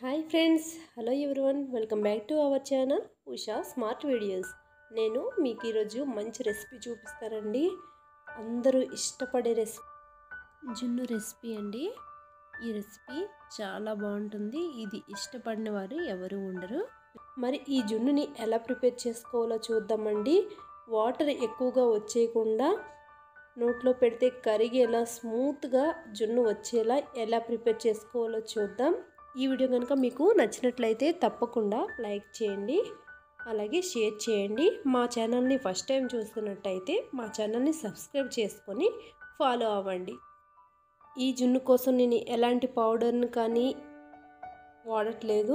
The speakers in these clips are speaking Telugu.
Hi friends, hello everyone, welcome back to our channel Usha smart videos. నేను మీకు ఈరోజు మంచి రెసిపీ చూపిస్తానండి. అందరూ ఇష్టపడే రెసిపీ జున్ను రెసిపీ అండి. ఈ రెసిపీ చాలా బాగుంటుంది. ఇది ఇష్టపడిన వారు ఎవరు ఉండరు. మరి ఈ జున్నుని ఎలా ప్రిపేర్ చేసుకోవాలో చూద్దామండి. వాటర్ ఎక్కువగా వచ్చేయకుండా నోట్లో పెడితే కరిగేలా స్మూత్గా జున్ను వచ్చేలా ఎలా ప్రిపేర్ చేసుకోవాలో చూద్దాం. ఈ వీడియో కనుక మీకు నచ్చినట్లయితే తప్పకుండా లైక్ చేయండి, అలాగే షేర్ చేయండి. మా ఛానల్ని ఫస్ట్ టైం చూస్తున్నట్టయితే మా ఛానల్ని సబ్స్క్రైబ్ చేసుకొని ఫాలో అవ్వండి. ఈ జున్ను కోసం నేను ఎలాంటి పౌడర్ని కానీ వాడట్లేదు,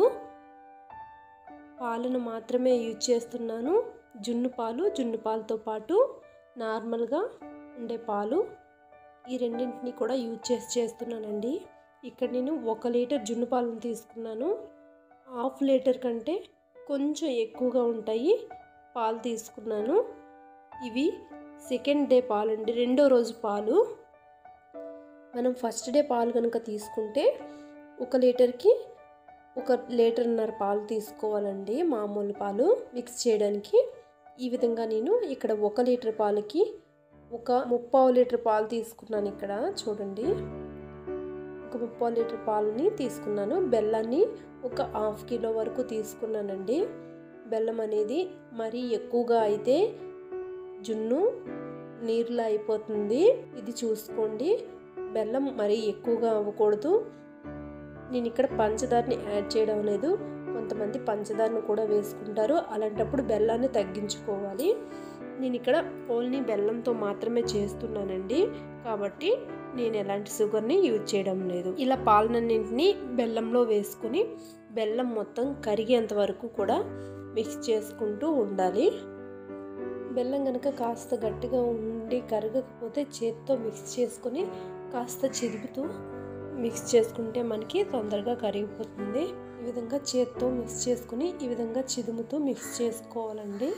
పాలను మాత్రమే యూజ్ చేస్తున్నాను. జున్ను పాలతో పాటు నార్మల్గా ఉండే పాలు, ఈ రెండింటిని కూడా యూజ్ చేస్తున్నానండి. ఇక్కడ నేను 1 లీటర్ జున్ను పాలను తీసుకున్నాను. 1/2 లీటర్ కంటే కొంచెం ఎక్కువగా ఉంటాయి పాలు తీసుకున్నాను. ఇవి సెకండ్ డే పాలు అండి, రెండో రోజు పాలు. మనం ఫస్ట్ డే పాలు కనుక తీసుకుంటే 1 లీటర్కి 1.5 లీటర్ పాలు తీసుకోవాలండి, మామూలు పాలు మిక్స్ చేయడానికి. ఈ విధంగా నేను ఇక్కడ 1 లీటర్ పాలకి 1/3 లీటర్ పాలు తీసుకున్నాను. ఇక్కడ చూడండి, 1/3 లీటర్ పాలని తీసుకున్నాను. బెల్లాన్ని 1/2 కిలో వరకు తీసుకున్నానండి. బెల్లం అనేది మరీ ఎక్కువగా అయితే జున్ను నీరులా అయిపోతుంది, ఇది చూసుకోండి. బెల్లం మరీ ఎక్కువగా అవ్వకూడదు. నేను ఇక్కడ పంచదారని యాడ్ చేయడం లేదు, కొంతమంది పంచదారను కూడా వేసుకుంటారు. అలాంటప్పుడు బెల్లాన్ని తగ్గించుకోవాలి. నేను ఇక్కడ ఓన్లీ బెల్లంతో మాత్రమే చేస్తున్నానండి, కాబట్టి నేను ఎలాంటి షుగర్ని యూజ్ చేయడం లేదు. ఇలా పాలనన్నింటినీ బెల్లంలో వేసుకుని బెల్లం మొత్తం కరిగేంత వరకు కూడా మిక్స్ చేసుకుంటూ ఉండాలి. బెల్లం కనుక కాస్త గట్టిగా ఉండి కరగకపోతే చేత్తో మిక్స్ చేసుకొని కాస్త చిదుపుతూ మిక్స్ చేసుకుంటే మనకి తొందరగా కరిగిపోతుంది. ఈ విధంగా చేత్తో మిక్స్ చేసుకుని ఈ విధంగా చిదుముతూ మిక్స్ చేసుకోవాలండి.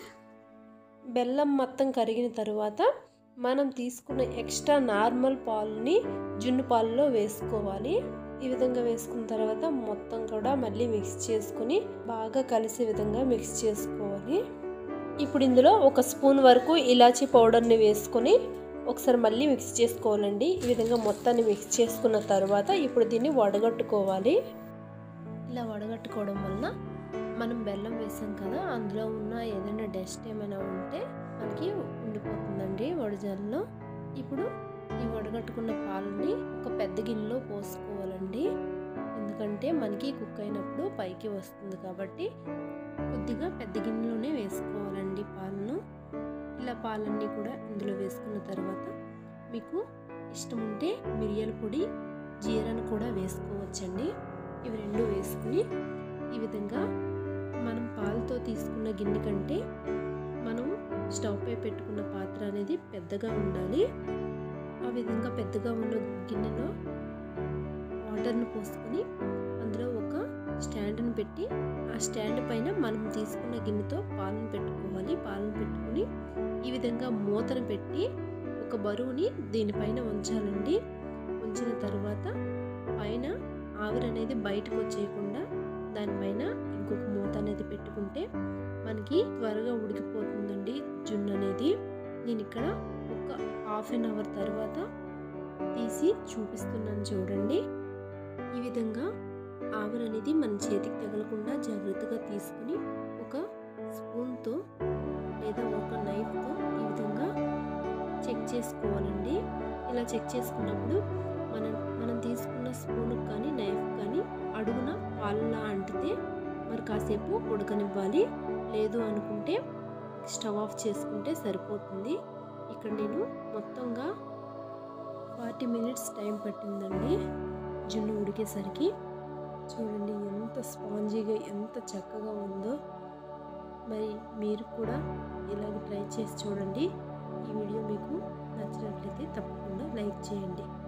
బెల్లం మొత్తం కరిగిన తర్వాత మనం తీసుకున్న ఎక్స్ట్రా నార్మల్ పాలని జున్ను పాలలో వేసుకోవాలి. ఈ విధంగా వేసుకున్న తర్వాత మొత్తం కూడా మళ్ళీ మిక్స్ చేసుకుని బాగా కలిసే విధంగా మిక్స్ చేసుకోవాలి. ఇప్పుడు ఇందులో 1 స్పూన్ వరకు ఇలాచీ పౌడర్ని వేసుకొని ఒకసారి మళ్ళీ మిక్స్ చేసుకోవాలండి. ఈ విధంగా మొత్తాన్ని మిక్స్ చేసుకున్న తర్వాత ఇప్పుడు దీన్ని వడగట్టుకోవాలి. ఇలా వడగట్టుకోవడం వలన మనం బెల్లం వేసాం కదా, అందులో ఉన్న ఏదైనా డస్ట్ ఏమైనా ఉంటే మనకి ఉండిపోతుందండి వడజాలలో. ఇప్పుడు ఈ వడగట్టుకున్న పాలని ఒక పెద్ద గిన్నెలో పోసుకోవాలండి, ఎందుకంటే మనకి కుక్ అయినప్పుడు పైకి వస్తుంది కాబట్టి కొద్దిగా పెద్ద గిన్నెలోనే వేసుకోవాలండి పాలను. ఇలా పాలన్నీ కూడా ఇందులో వేసుకున్న తర్వాత మీకు ఇష్టం ఉంటే మిరియాల పొడి, జీరాను కూడా వేసుకోవచ్చండి. ఇవి రెండు వేసుకుని ఈ విధంగా మనం పాలతో తీసుకున్న గిన్నె కంటే మనం స్టవ్ పై పెట్టుకున్న పాత్ర అనేది పెద్దగా ఉండాలి. ఆ విధంగా పెద్దగా ఉన్న గిన్నెలో వాటర్ను పోసుకొని అందులో ఒక స్టాండ్ని పెట్టి ఆ స్టాండ్ పైన మనం తీసుకున్న గిన్నెతో పాలను పెట్టుకోవాలి. పాలను పెట్టుకుని ఈ విధంగా మూతను పెట్టి ఒక బరువుని దీనిపైన ఉంచాలండి. ఉంచిన తర్వాత పైన ఆవిరి అనేది బయటకు వచ్చేయకుండా దానిపైన ఇంకొక మూత అనేది పెట్టుకుంటే మనకి త్వరగా ఉడికిపోతుందండి జున్ను అనేది. నేను ఇక్కడ ఒక 1/2 అవర్ తర్వాత తీసి చూపిస్తున్నాను చూడండి. ఈ విధంగా ఆవిరి అనేది మన చేతికి తగలకుండా జాగ్రత్తగా తీసుకుని ఒక స్పూన్తో లేదా ఒక నైఫ్తో ఈ విధంగా చెక్ చేసుకోవాలండి. ఇలా చెక్ చేసుకున్నప్పుడు మనం తీసుకున్న స్పూన్ కానీ నైఫ్ కానీ అడుగున పాలలా అంటితే మరి కాసేపు ఉడకనివ్వాలి, లేదు అనుకుంటే స్టవ్ ఆఫ్ చేసుకుంటే సరిపోతుంది. ఇక్కడ నేను మొత్తంగా 40 మినిట్స్ టైం పట్టిందండి జున్ను ఉడికేసరికి. చూడండి ఎంత స్పాంజీగా ఎంత చక్కగా ఉందో. మరి మీరు కూడా ఇలాగ ట్రై చేసి చూడండి. ఈ వీడియో మీకు నచ్చినట్లయితే తప్పకుండా లైక్ చేయండి.